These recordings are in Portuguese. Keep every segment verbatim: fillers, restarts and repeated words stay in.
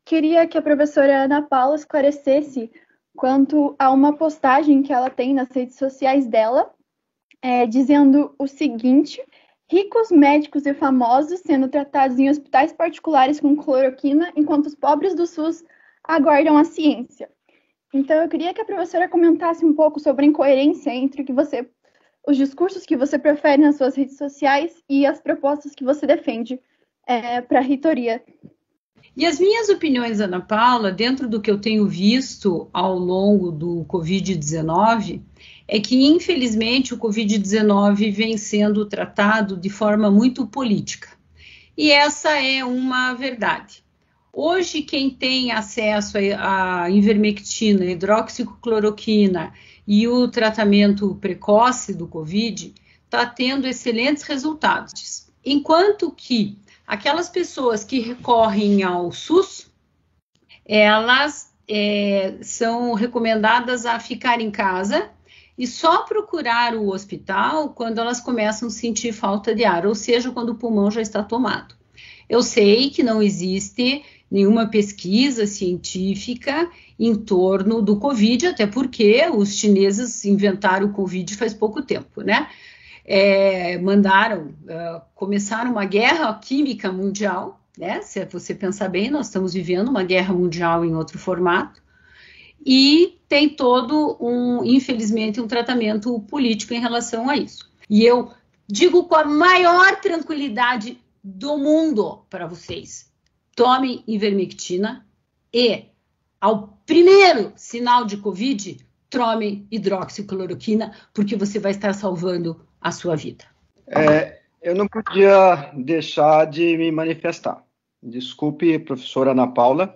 queria que a professora Ana Paula esclarecesse quanto a uma postagem que ela tem nas redes sociais dela, é, dizendo o seguinte: ricos, médicos e famosos sendo tratados em hospitais particulares com cloroquina, enquanto os pobres do SUS aguardam a ciência. Então, eu queria que a professora comentasse um pouco sobre a incoerência entre o que você, os discursos que você prefere nas suas redes sociais e as propostas que você defende é, para a reitoria. E as minhas opiniões, Ana Paula, dentro do que eu tenho visto ao longo do covid dezenove, é que, infelizmente, o covid dezenove vem sendo tratado de forma muito política. E essa é uma verdade. Hoje, quem tem acesso à ivermectina, hidroxicloroquina e o tratamento precoce do Covid está tendo excelentes resultados. Enquanto que aquelas pessoas que recorrem ao SUS, elas é, são recomendadas a ficar em casa e só procurar o hospital quando elas começam a sentir falta de ar, ou seja, quando o pulmão já está tomado. Eu sei que não existe nenhuma pesquisa científica em torno do Covid, até porque os chineses inventaram o Covid faz pouco tempo, né? É, mandaram, uh, começaram uma guerra química mundial, né? Se você pensar bem, nós estamos vivendo uma guerra mundial em outro formato, e tem todo um, infelizmente, um tratamento político em relação a isso. E eu digo com a maior tranquilidade do mundo para vocês: tomem ivermectina e, ao primeiro sinal de Covid, tomem hidroxicloroquina, porque você vai estar salvando a sua vida. É, eu não podia deixar de me manifestar. Desculpe, professora Ana Paula,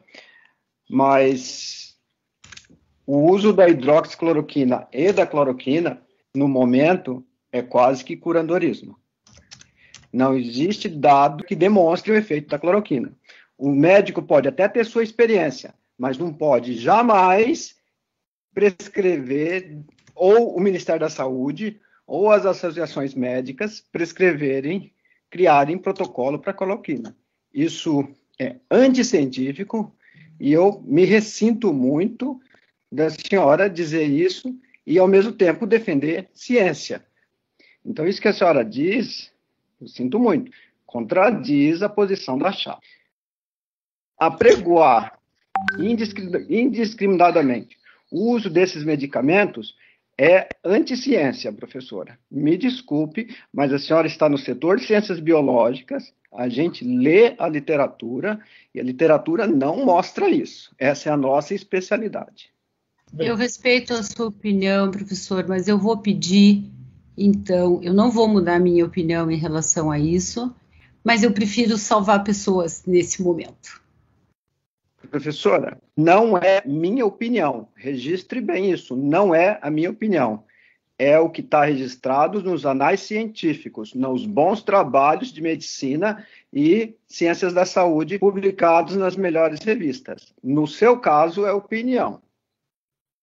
mas o uso da hidroxicloroquina e da cloroquina, no momento, é quase que curandorismo. Não existe dado que demonstre o efeito da cloroquina. O médico pode até ter sua experiência, mas não pode jamais prescrever, ou o Ministério da Saúde, ou as associações médicas prescreverem, criarem protocolo para cloroquina. Isso é anticientífico e eu me ressinto muito da senhora dizer isso e, ao mesmo tempo, defender ciência. Então, isso que a senhora diz, eu sinto muito, contradiz a posição da Chapa. Apregoar indiscriminadamente o uso desses medicamentos é anticiência, professora. Me desculpe, mas a senhora está no setor de ciências biológicas, a gente lê a literatura e a literatura não mostra isso. Essa é a nossa especialidade. Eu respeito a sua opinião, professor, mas eu vou pedir, então, eu não vou mudar minha opinião em relação a isso, mas eu prefiro salvar pessoas nesse momento. Professora, não é minha opinião. Registre bem isso. Não é a minha opinião. É o que está registrado nos anais científicos, nos bons trabalhos de medicina e ciências da saúde publicados nas melhores revistas. No seu caso, é opinião.